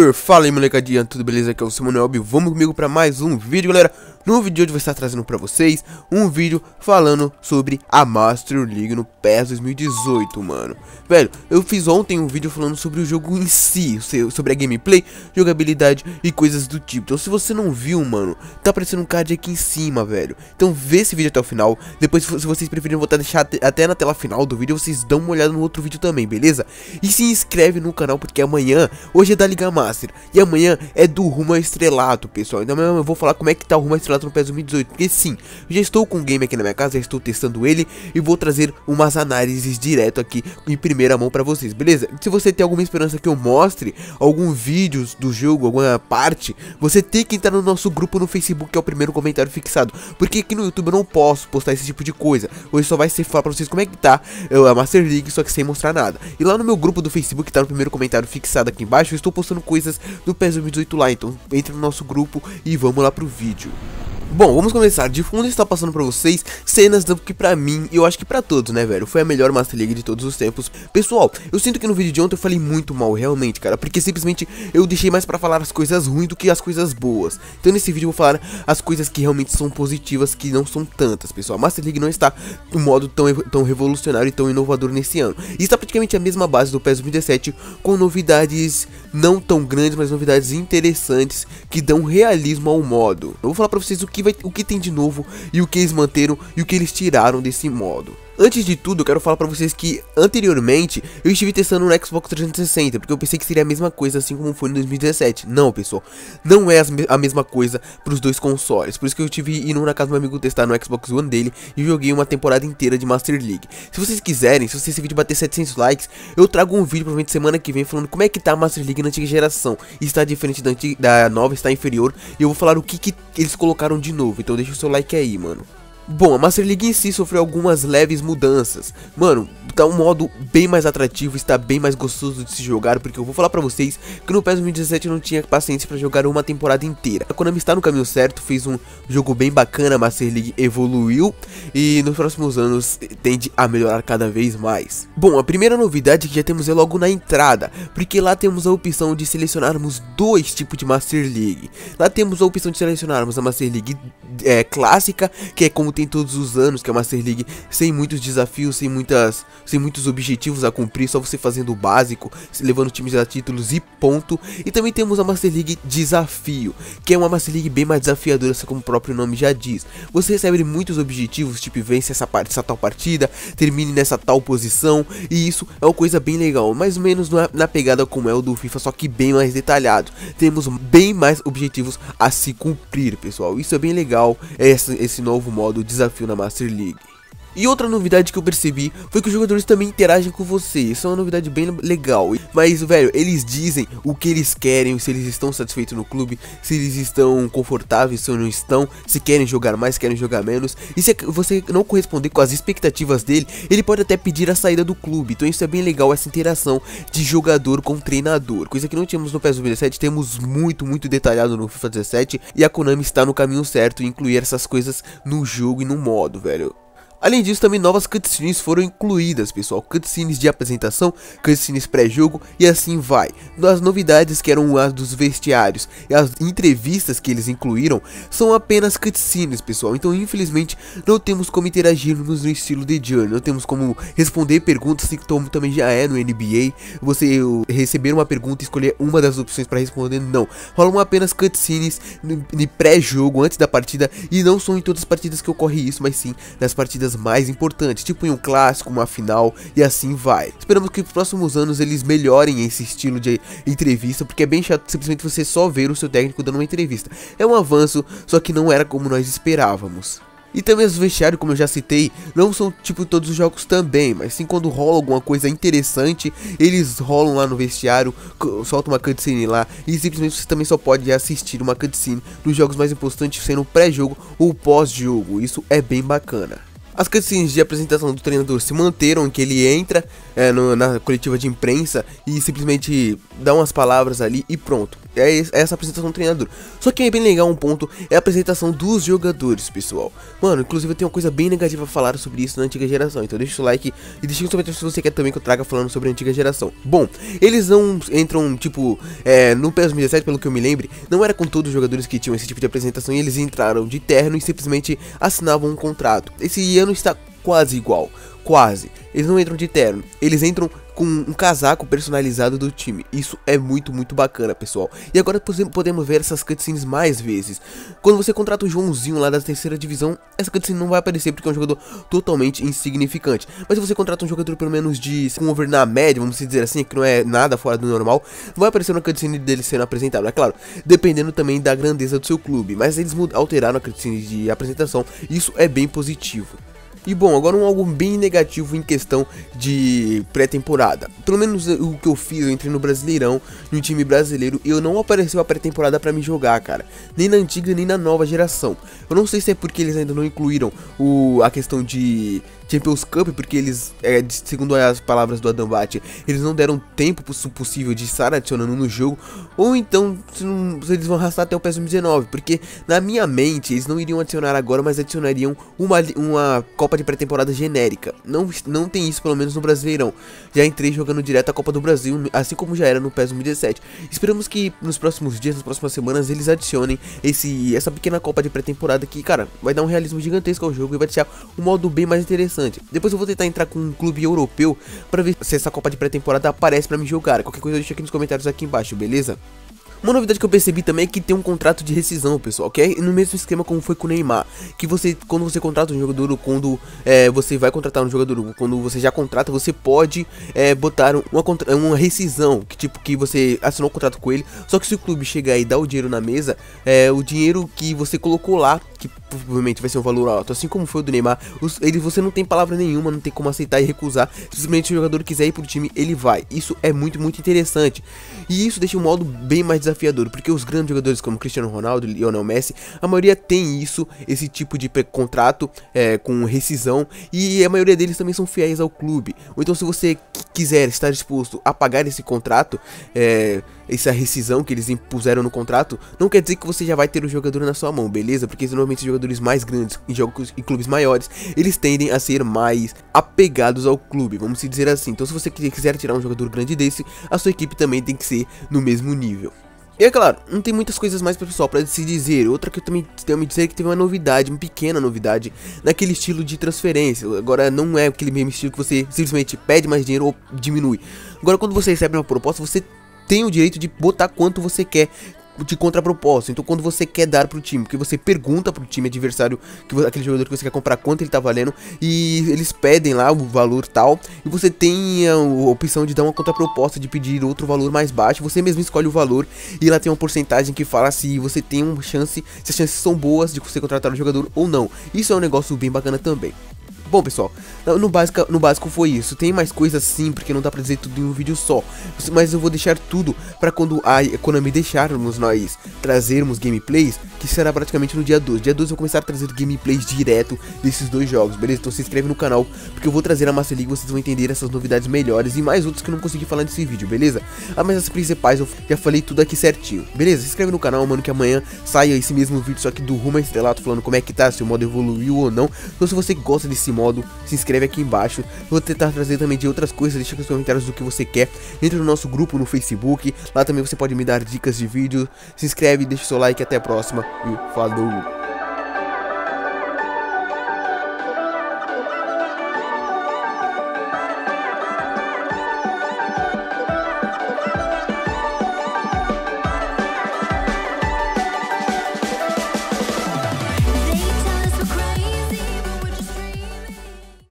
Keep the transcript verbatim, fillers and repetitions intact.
Uh, fala aí, molecadinha, tudo beleza? Aqui é o Simone. Vamos comigo para mais um vídeo, galera. No vídeo de hoje eu vou estar trazendo para vocês um vídeo falando sobre a Master League no P E S dois mil e dezoito, mano. Velho, eu fiz ontem um vídeo falando sobre o jogo em si, sobre a gameplay, jogabilidade e coisas do tipo. Então se você não viu, mano, tá aparecendo um card aqui em cima, velho. Então vê esse vídeo até o final. Depois, se vocês preferirem, vou deixar até na tela final do vídeo, vocês dão uma olhada no outro vídeo também, beleza? E se inscreve no canal, porque amanhã, hoje é da Liga Master, e amanhã é do Rumo ao Estrelato, pessoal. Então amanhã eu vou falar como é que tá o Rumo ao Estrelato no P E S dois mil e dezoito, porque sim, eu já estou com o game aqui na minha casa, já estou testando ele e vou trazer umas análises direto aqui em primeira mão pra vocês, beleza? Se você tem alguma esperança que eu mostre algum vídeo do jogo, alguma parte, você tem que entrar no nosso grupo no Facebook, que é o primeiro comentário fixado, porque aqui no YouTube eu não posso postar esse tipo de coisa. Hoje só vai ser falar pra vocês como é que tá a Master League, só que sem mostrar nada. E lá no meu grupo do Facebook, que tá no primeiro comentário fixado aqui embaixo, eu estou postando coisas do P E S dois mil e dezoito lá, então entre no nosso grupo e vamos lá pro vídeo. Bom, vamos começar. De fundo está passando pra vocês cenas do que pra mim, e eu acho que pra todos, né, velho, foi a melhor Master League de todos os tempos. Pessoal, eu sinto que no vídeo de ontem eu falei muito mal, realmente, cara, porque simplesmente eu deixei mais pra falar as coisas ruins do que as coisas boas. Então nesse vídeo eu vou falar as coisas que realmente são positivas, que não são tantas, pessoal. A Master League não está no modo tão, tão revolucionário e tão inovador nesse ano. E está praticamente a mesma base do P E S dois mil e dezessete, com novidades não tão grandes, mas novidades interessantes que dão realismo ao modo. Eu vou falar pra vocês o que vai, o que tem de novo e o que eles manteram e o que eles tiraram desse modo. Antes de tudo, eu quero falar pra vocês que anteriormente eu estive testando no Xbox trezentos e sessenta, porque eu pensei que seria a mesma coisa assim como foi em dois mil e dezessete. Não, pessoal, não é a mesma coisa pros dois consoles. Por isso que eu tive indo na casa do meu amigo testar no Xbox One dele e joguei uma temporada inteira de Master League. Se vocês quiserem, se esse vídeo bater setecentos likes, eu trago um vídeo provavelmente semana que vem falando como é que tá a Master League na antiga geração. Está diferente da, antiga, da nova, está inferior, e eu vou falar o que, que eles colocaram de novo. Então deixa o seu like aí, mano. Bom, a Master League em si sofreu algumas leves mudanças. Mano, tá um modo bem mais atrativo, está bem mais gostoso de se jogar, porque eu vou falar pra vocês que no P E S dois mil e dezessete eu não tinha paciência pra jogar uma temporada inteira. A Konami está no caminho certo, fez um jogo bem bacana, a Master League evoluiu e nos próximos anos tende a melhorar cada vez mais. Bom, a primeira novidade que já temos é logo na entrada, porque lá temos a opção de selecionarmos dois tipos de Master League. Lá temos a opção de selecionarmos a Master League é, clássica, que é como tem todos os anos, que é a Master League sem muitos desafios, sem muitas, sem muitos objetivos a cumprir, só você fazendo o básico, levando times a títulos e ponto. E também temos a Master League Desafio, que é uma Master League bem mais desafiadora, como o próprio nome já diz. Você recebe muitos objetivos, tipo vence essa, parte, essa tal partida, termine nessa tal posição, e isso é uma coisa bem legal, mais ou menos na, na pegada como é o do FIFA, só que bem mais detalhado. Temos bem mais objetivos a se cumprir, pessoal. Isso é bem legal, esse, esse novo modo desafio na Master League. E outra novidade que eu percebi foi que os jogadores também interagem com você. Isso é uma novidade bem legal. Mas, velho, eles dizem o que eles querem, se eles estão satisfeitos no clube, se eles estão confortáveis, se não estão, se querem jogar mais, se querem jogar menos. E se você não corresponder com as expectativas dele, ele pode até pedir a saída do clube. Então isso é bem legal, essa interação de jogador com treinador, coisa que não tínhamos no P E S dois mil e dezessete, temos muito, muito detalhado no FIFA dezessete. E a Konami está no caminho certo em incluir essas coisas no jogo e no modo, velho. Além disso, também novas cutscenes foram incluídas, pessoal. Cutscenes de apresentação, cutscenes pré-jogo e assim vai. As novidades que eram as dos vestiários e as entrevistas que eles incluíram são apenas cutscenes, pessoal. Então, infelizmente, não temos como interagirmos no estilo de Journey. Não temos como responder perguntas, assim como também já é no N B A. Você receber uma pergunta e escolher uma das opções para responder, não. Rolam apenas cutscenes de pré-jogo, antes da partida. E não são em todas as partidas que ocorre isso, mas sim nas partidas mais importantes, tipo em um clássico, uma final e assim vai. Esperamos que nos próximos anos eles melhorem esse estilo de entrevista, porque é bem chato simplesmente você só ver o seu técnico dando uma entrevista. É um avanço, só que não era como nós esperávamos. E também os vestiários, como eu já citei, não são tipo todos os jogos também, mas sim quando rola alguma coisa interessante, eles rolam lá no vestiário, soltam uma cutscene lá, e simplesmente você também só pode assistir uma cutscene nos jogos mais importantes, sendo pré-jogo ou pós-jogo. Isso é bem bacana. As cutscenes de apresentação do treinador se manteram, em que ele entra é, no, na coletiva de imprensa e simplesmente dá umas palavras ali e pronto. é essa apresentação do treinador. Só que é bem legal um ponto, é a apresentação dos jogadores, pessoal. Mano, inclusive eu tenho uma coisa bem negativa a falar sobre isso na antiga geração. Então deixa o like e deixa nos comentários se você quer também que eu traga falando sobre a antiga geração. Bom, eles não entram, tipo, é, no PES dois mil e dezessete, pelo que eu me lembre, não era com todos os jogadores que tinham esse tipo de apresentação e eles entraram de terno e simplesmente assinavam um contrato. Esse ano está quase igual, quase. Eles não entram de terno, eles entram com um casaco personalizado do time. Isso é muito, muito bacana, pessoal. E agora podemos ver essas cutscenes mais vezes. Quando você contrata o Joãozinho lá da terceira divisão, essa cutscene não vai aparecer porque é um jogador totalmente insignificante. Mas se você contrata um jogador pelo menos de um over na média, vamos dizer assim, que não é nada fora do normal, vai aparecer uma cutscene dele sendo apresentado. É claro, dependendo também da grandeza do seu clube. Mas eles alteraram a cutscene de apresentação. Isso é bem positivo. E bom, agora um algo bem negativo em questão de pré-temporada. Pelo menos o que eu fiz, eu entrei no Brasileirão, no time brasileiro, e eu não apareceu a pré-temporada pra me jogar, cara. Nem na antiga, nem na nova geração. Eu não sei se é porque eles ainda não incluíram o, a questão de Champions Cup, porque eles, é, segundo as palavras do Adambat, eles não deram tempo possível de estar adicionando no jogo, ou então se, não, se eles vão arrastar até o PES dois mil e dezenove, porque na minha mente eles não iriam adicionar agora, mas adicionariam uma, uma Copa de pré-temporada genérica. Não, não tem isso pelo menos no Brasileirão. Já entrei jogando direto a Copa do Brasil, assim como já era no PES dois mil e dezessete. Esperamos que nos próximos dias, nas próximas semanas, eles adicionem esse, essa pequena Copa de pré-temporada que, cara, vai dar um realismo gigantesco ao jogo e vai deixar um modo bem mais interessante. Depois eu vou tentar entrar com um clube europeu pra ver se essa Copa de pré-temporada aparece pra me jogar. Qualquer coisa deixa aqui nos comentários aqui embaixo, beleza? Uma novidade que eu percebi também é que tem um contrato de rescisão, pessoal, que é no mesmo esquema como foi com o Neymar, que você, quando você contrata um jogador, ou quando é, você vai contratar um jogador, quando você já contrata, você pode é, botar uma, uma rescisão, que tipo, que você assinou um contrato com ele, só que se o clube chegar e dar o dinheiro na mesa, é, o dinheiro que você colocou lá, que provavelmente vai ser um valor alto, assim como foi o do Neymar, os, ele, você não tem palavra nenhuma, não tem como aceitar e recusar, simplesmente se o jogador quiser ir pro time, ele vai. Isso é muito, muito interessante, e isso deixa o modo bem mais desafiador, porque os grandes jogadores como Cristiano Ronaldo e Lionel Messi, a maioria tem isso, esse tipo de contrato é, com rescisão, e a maioria deles também são fiéis ao clube. Ou então, se você quiser estar disposto a pagar esse contrato, é, essa rescisão que eles impuseram no contrato, não quer dizer que você já vai ter o jogador na sua mão, beleza? Porque normalmente os jogadores mais grandes em jogos em clubes maiores, eles tendem a ser mais apegados ao clube, vamos dizer assim. Então, se você quiser tirar um jogador grande desse, a sua equipe também tem que ser no mesmo nível. E é claro, não tem muitas coisas mais para pessoal para se dizer. Outra que eu também tenho a me dizer é que teve uma novidade, uma pequena novidade naquele estilo de transferência. Agora não é aquele mesmo estilo que você simplesmente pede mais dinheiro ou diminui. Agora, quando você recebe uma proposta, você tem o direito de botar quanto você quer de contraproposta. Então, quando você quer dar pro time, porque você pergunta pro time adversário, que aquele jogador que você quer comprar, quanto ele tá valendo, e eles pedem lá o valor tal, e você tem a opção de dar uma contraproposta, de pedir outro valor mais baixo. Você mesmo escolhe o valor e lá tem uma porcentagem que fala se você tem uma chance, se as chances são boas de você contratar o jogador ou não. Isso é um negócio bem bacana também. Bom, pessoal, no básico, no básico foi isso. Tem mais coisas sim, porque não dá pra dizer tudo em um vídeo só. Mas eu vou deixar tudo pra quando a Konami deixarmos nós trazermos gameplays, que será praticamente no dia doze. Dia doze eu vou começar a trazer gameplays direto desses dois jogos, beleza? Então se inscreve no canal, porque eu vou trazer a Master League, vocês vão entender essas novidades melhores e mais outros que eu não consegui falar nesse vídeo, beleza? Ah, mas as principais eu já falei tudo aqui certinho, beleza? Se inscreve no canal, mano, que amanhã saia esse mesmo vídeo, só que do Rumo a Estrelato, falando como é que tá, se o modo evoluiu ou não. Então se você gosta desse modo, modo, se inscreve aqui embaixo. Vou tentar trazer também de outras coisas, deixa aqui nos comentários do que você quer. Entre no nosso grupo no Facebook, lá também você pode me dar dicas de vídeo. Se inscreve, deixa o seu like, até a próxima e falou!